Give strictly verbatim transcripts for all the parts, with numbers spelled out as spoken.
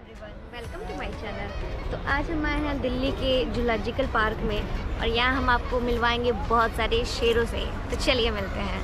Everyone, welcome to my channel. तो आज हम आए हैं दिल्ली के जूलॉजिकल पार्क में और यहाँ हम आपको मिलवाएंगे बहुत सारे शेरों से। तो चलिए मिलते हैं।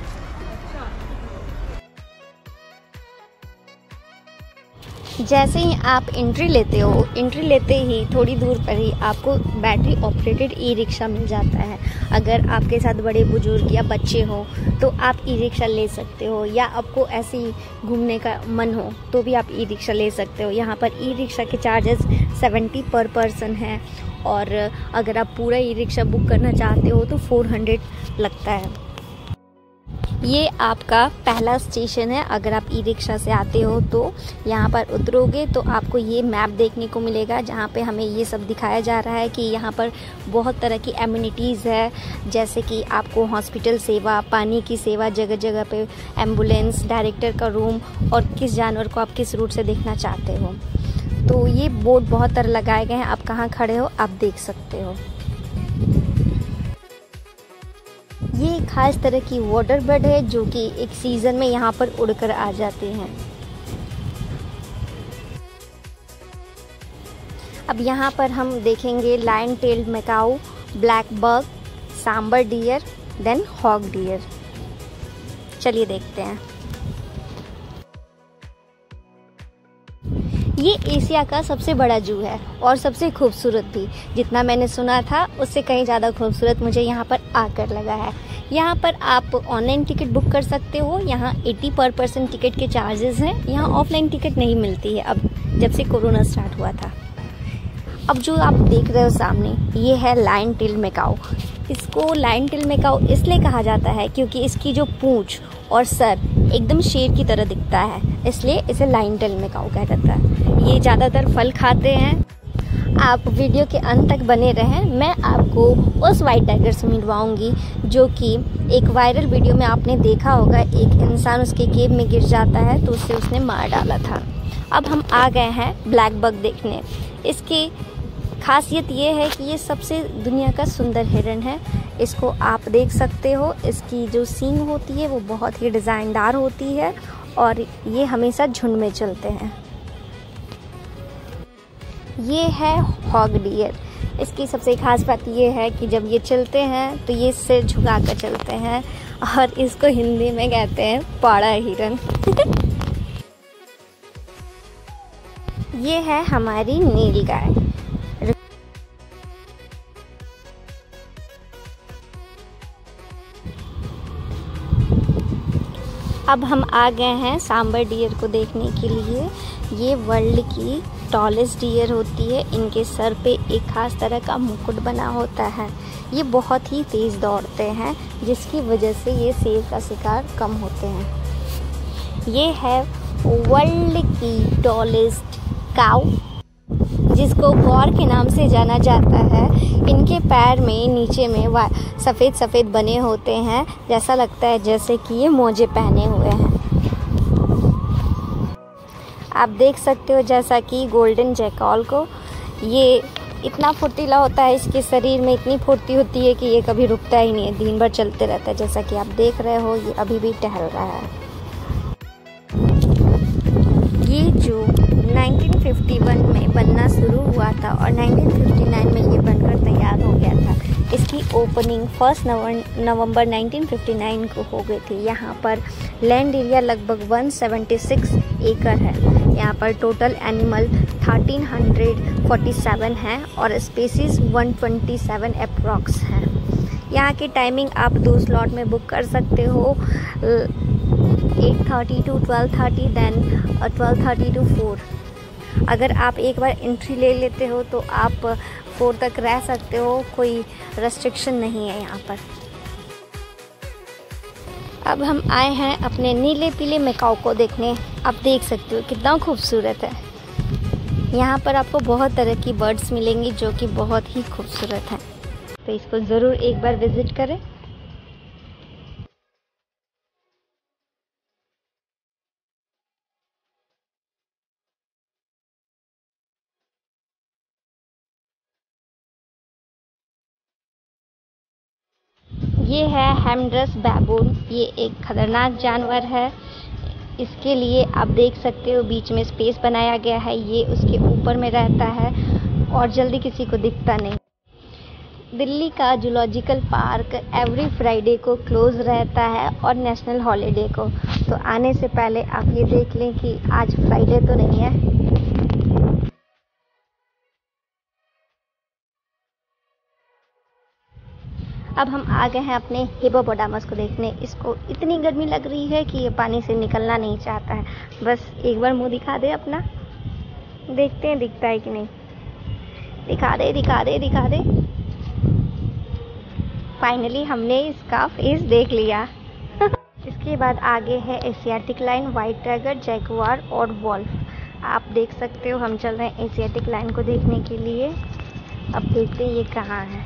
जैसे ही आप एंट्री लेते हो, एंट्री लेते ही थोड़ी दूर पर ही आपको बैटरी ऑपरेटेड ई रिक्शा मिल जाता है। अगर आपके साथ बड़े बुजुर्ग या बच्चे हो तो आप ई रिक्शा ले सकते हो, या आपको ऐसे ही घूमने का मन हो तो भी आप ई रिक्शा ले सकते हो। यहाँ पर ई रिक्शा के चार्जेस सेवेंटी पर पर्सन है, और अगर आप पूरा ई रिक्शा बुक करना चाहते हो तो फोर हंड्रेड लगता है। ये आपका पहला स्टेशन है। अगर आप ई रिक्शा से आते हो तो यहाँ पर उतरोगे तो आपको ये मैप देखने को मिलेगा, जहाँ पे हमें ये सब दिखाया जा रहा है कि यहाँ पर बहुत तरह की एमिनिटीज़ है, जैसे कि आपको हॉस्पिटल सेवा, पानी की सेवा, जगह जगह पे एम्बुलेंस, डायरेक्टर का रूम, और किस जानवर को आप किस रूट से देखना चाहते हो। तो ये बोर्ड बहुत तरह लगाए गए हैं, आप कहाँ खड़े हो आप देख सकते हो। ये खास तरह की वाटर बर्ड है जो कि एक सीज़न में यहाँ पर उड़कर आ जाते हैं। अब यहाँ पर हम देखेंगे lion tailed macaque, black buck, sambar deer, then hog deer. चलिए देखते हैं। ये एशिया का सबसे बड़ा जू है और सबसे खूबसूरत भी। जितना मैंने सुना था उससे कहीं ज़्यादा खूबसूरत मुझे यहाँ पर आकर लगा है। यहाँ पर आप ऑनलाइन टिकट बुक कर सकते हो। यहाँ अस्सी पर पर्सन टिकट के चार्जेस हैं। यहाँ ऑफलाइन टिकट नहीं मिलती है अब, जब से कोरोना स्टार्ट हुआ था। अब जो आप देख रहे हो सामने, ये है लायन टेल मैकाऊ। इसको लायन टेल मैकाऊ इसलिए कहा जाता है क्योंकि इसकी जो पूंछ और सर एकदम शेर की तरह दिखता है, इसलिए इसे लायन टेल मैकाऊ कहा जाता है। ये ज़्यादातर फल खाते हैं। आप वीडियो के अंत तक बने रहें, मैं आपको उस वाइट टाइगर से मिलवाऊंगी जो कि एक वायरल वीडियो में आपने देखा होगा। एक इंसान उसके केव में गिर जाता है तो उससे उसने मार डाला था। अब हम आ गए हैं ब्लैक बग देखने। इसकी खासियत ये है कि ये सबसे दुनिया का सुंदर हिरन है। इसको आप देख सकते हो। इसकी जो सींग होती है वो बहुत ही डिज़ाइनदार होती है और ये हमेशा झुंड में चलते हैं। ये है हॉग डियर। इसकी सबसे खास बात ये है कि जब ये चलते हैं तो ये सिर झुका कर चलते हैं, और इसको हिंदी में कहते हैं पाड़ा हिरन। ये है हमारी नीलगाय। अब हम आ गए हैं सांबर डियर को देखने के लिए। ये वर्ल्ड की टॉलेस्ट डियर होती है। इनके सर पे एक खास तरह का मुकुट बना होता है। ये बहुत ही तेज़ दौड़ते हैं, जिसकी वजह से ये शेर का शिकार कम होते हैं। ये है वर्ल्ड की टॉलेस्ट काऊ, जिसको गौर के नाम से जाना जाता है। इनके पैर में नीचे में सफ़ेद सफ़ेद बने होते हैं, जैसा लगता है जैसे कि ये मोजे पहने हुए हैं। आप देख सकते हो जैसा कि गोल्डन जैकॉल को, ये इतना फुर्तीला होता है, इसके शरीर में इतनी फुर्ती होती है कि ये कभी रुकता ही नहीं है, दिन भर चलते रहता है। जैसा कि आप देख रहे हो ये अभी भी टहल रहा है। ये जो नाइनटीन फिफ्टी वन में बनना शुरू हुआ था और नाइनटीन फिफ्टी नाइन में ये बनकर तैयार हो गया था। इसकी opening first November nineteen fifty nine को हो गई थी। यहाँ पर लैंड एरिया लगभग एक सौ छिहत्तर एकड़ है। यहाँ पर टोटल एनिमल तेरह सौ सैंतालीस हैं और स्पीसीज एक सौ सत्ताईस अप्रॉक्स हैं। यहाँ की टाइमिंग आप दो स्लॉट में बुक कर सकते हो, eight thirty to twelve thirty, then twelve thirty to four. अगर आप एक बार एंट्री ले लेते हो तो आप फोर तक रह सकते हो, कोई रेस्ट्रिक्शन नहीं है यहाँ पर। अब हम आए हैं अपने नीले पीले मैकाऊ को देखने। आप देख सकते हो कितना खूबसूरत है। यहाँ पर आपको बहुत तरह की बर्ड्स मिलेंगी जो कि बहुत ही खूबसूरत हैं, तो इसको ज़रूर एक बार विज़िट करें। ये है हेमड्रस बैबून। ये एक खतरनाक जानवर है। इसके लिए आप देख सकते हो बीच में स्पेस बनाया गया है, ये उसके ऊपर में रहता है और जल्दी किसी को दिखता नहीं। दिल्ली का जूलॉजिकल पार्क एवरी फ्राइडे को क्लोज रहता है और नेशनल हॉलीडे को। तो आने से पहले आप ये देख लें कि आज फ्राइडे तो नहीं है। अब हम आ गए हैं अपने हिप्पोपोटामस को देखने। इसको इतनी गर्मी लग रही है कि ये पानी से निकलना नहीं चाहता है। बस एक बार मुंह दिखा दे अपना, देखते हैं दिखता है कि नहीं। दिखा दे दिखा दे दिखा दे। फाइनली हमने इसका फेस देख लिया। इसके बाद आगे है Asiatic lion, white tiger, jaguar और वॉल्फ। आप देख सकते हो हम चल रहे हैं एशियाटिक लाइन को देखने के लिए। अब देखते हैं ये कहाँ है।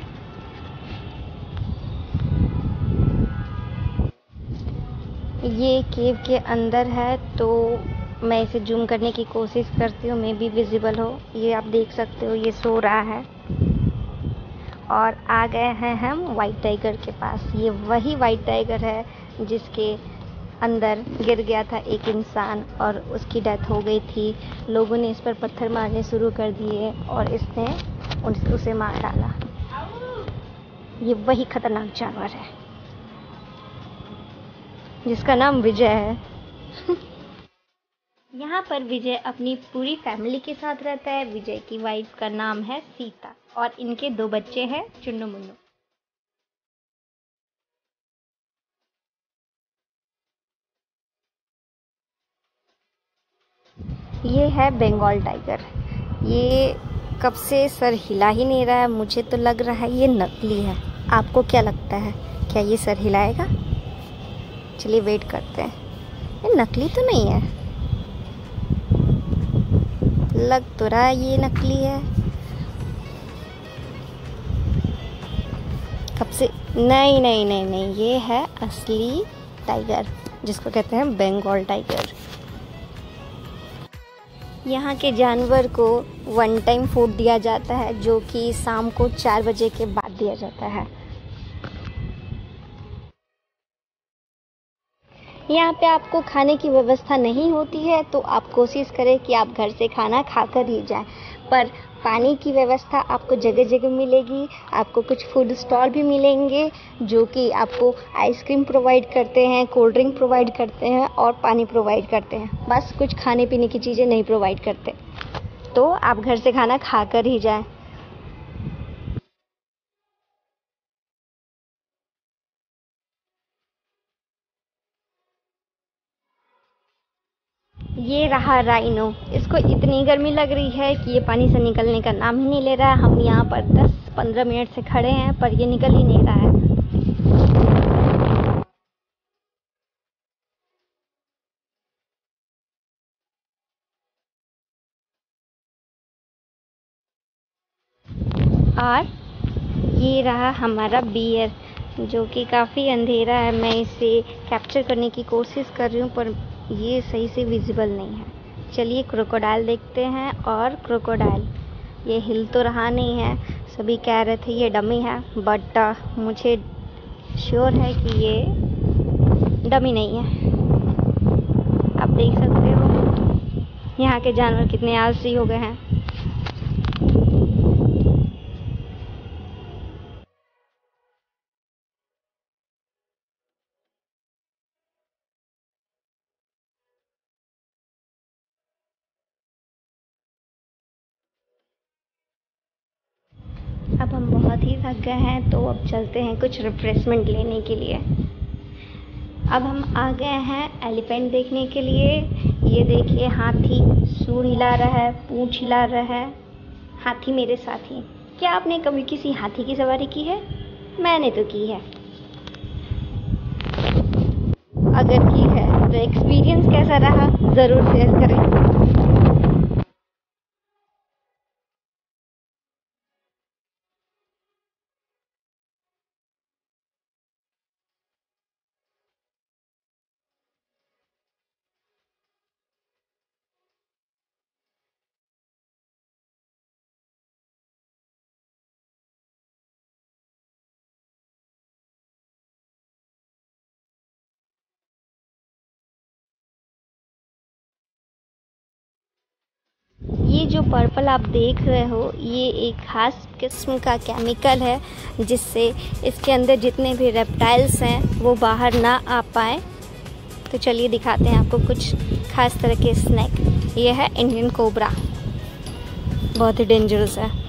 ये केव के अंदर है, तो मैं इसे जूम करने की कोशिश करती हूँ, मे बी विजिबल हो। ये आप देख सकते हो ये सो रहा है। और आ गए हैं हम वाइट टाइगर के पास। ये वही वाइट टाइगर है जिसके अंदर गिर गया था एक इंसान और उसकी डेथ हो गई थी। लोगों ने इस पर पत्थर मारने शुरू कर दिए और इसने उसे मार डाला। ये वही खतरनाक जानवर है जिसका नाम विजय है। यहाँ पर विजय अपनी पूरी फैमिली के साथ रहता है। विजय की वाइफ का नाम है सीता और इनके दो बच्चे हैं, चुन्नू मुन्नू। ये है बंगाल टाइगर। ये कब से सर हिला ही नहीं रहा है। मुझे तो लग रहा है ये नकली है। आपको क्या लगता है, क्या ये सर हिलाएगा? चलिए वेट करते हैं। ये नकली तो नहीं है, लग तो रहा है ये नकली है। कब से नहीं नहीं नहीं नहीं ये है असली टाइगर, जिसको कहते हैं बंगाल टाइगर। यहाँ के जानवर को वन टाइम फूड दिया जाता है, जो कि शाम को चार बजे के बाद दिया जाता है। यहाँ पे आपको खाने की व्यवस्था नहीं होती है, तो आप कोशिश करें कि आप घर से खाना खाकर ही जाएं। पर पानी की व्यवस्था आपको जगह जगह मिलेगी। आपको कुछ फूड स्टॉल भी मिलेंगे जो कि आपको आइसक्रीम प्रोवाइड करते हैं, कोल्ड ड्रिंक प्रोवाइड करते हैं और पानी प्रोवाइड करते हैं। बस कुछ खाने पीने की चीज़ें नहीं प्रोवाइड करते, तो आप घर से खाना खाकर ही जाएं। ये रहा राइनो। इसको इतनी गर्मी लग रही है कि ये पानी से निकलने का नाम ही नहीं ले रहा है। हम यहाँ पर दस पंद्रह मिनट से खड़े हैं पर ये निकल ही नहीं रहा है। और ये रहा हमारा बियर, जो कि काफ़ी अंधेरा है। मैं इसे कैप्चर करने की कोशिश कर रही हूँ पर ये सही से विजिबल नहीं है। चलिए क्रोकोडाइल देखते हैं। और क्रोकोडाइल ये हिल तो रहा नहीं है। सभी कह रहे थे ये डमी है, बट मुझे श्योर है कि ये डमी नहीं है। आप देख सकते हो यहाँ के जानवर कितने आलसी हो गए हैं। अब हम बहुत ही थक गए हैं, तो अब चलते हैं कुछ रिफ्रेशमेंट लेने के लिए। अब हम आ गए हैं एलिफेंट देखने के लिए। ये देखिए हाथी सूंड हिला रहा है, पूंछ हिला रहा है। हाथी मेरे साथी। क्या आपने कभी किसी हाथी की सवारी की है? मैंने तो की है। अगर की है तो एक्सपीरियंस कैसा रहा ज़रूर शेयर करें। ये जो पर्पल आप देख रहे हो ये एक खास किस्म का केमिकल है जिससे इसके अंदर जितने भी रेप्टाइल्स हैं वो बाहर ना आ पाए। तो चलिए दिखाते हैं आपको कुछ खास तरह के स्नैक। ये है इंडियन कोबरा, बहुत ही डेंजरस है।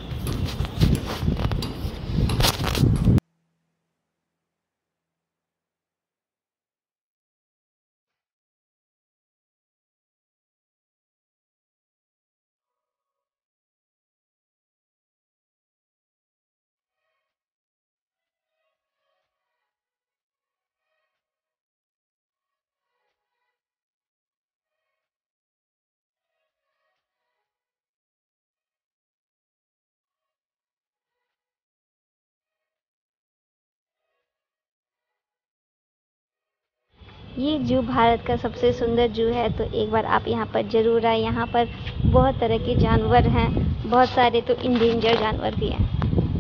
ये जू भारत का सबसे सुंदर जू है, तो एक बार आप यहाँ पर ज़रूर आए। यहाँ पर बहुत तरह के जानवर हैं, बहुत सारे तो इंडेंजर जानवर भी हैं।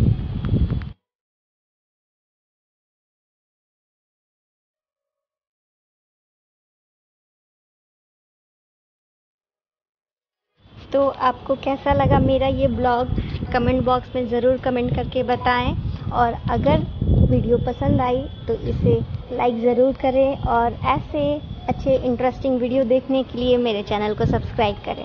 तो आपको कैसा लगा मेरा ये ब्लॉग, कमेंट बॉक्स में ज़रूर कमेंट करके बताएं। और अगर वीडियो पसंद आई तो इसे लाइक ज़रूर करें और ऐसे अच्छे इंटरेस्टिंग वीडियो देखने के लिए मेरे चैनल को सब्सक्राइब करें।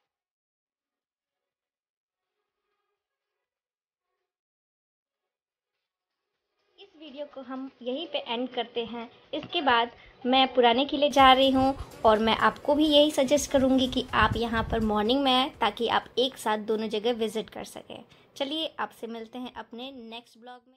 इस वीडियो को हम यहीं पे एंड करते हैं। इसके बाद मैं पुराने किले जा रही हूँ और मैं आपको भी यही सजेस्ट करूँगी कि आप यहाँ पर मॉर्निंग में आएँ ताकि आप एक साथ दोनों जगह विज़िट कर सकें। चलिए आपसे मिलते हैं अपने नेक्स्ट ब्लॉग में।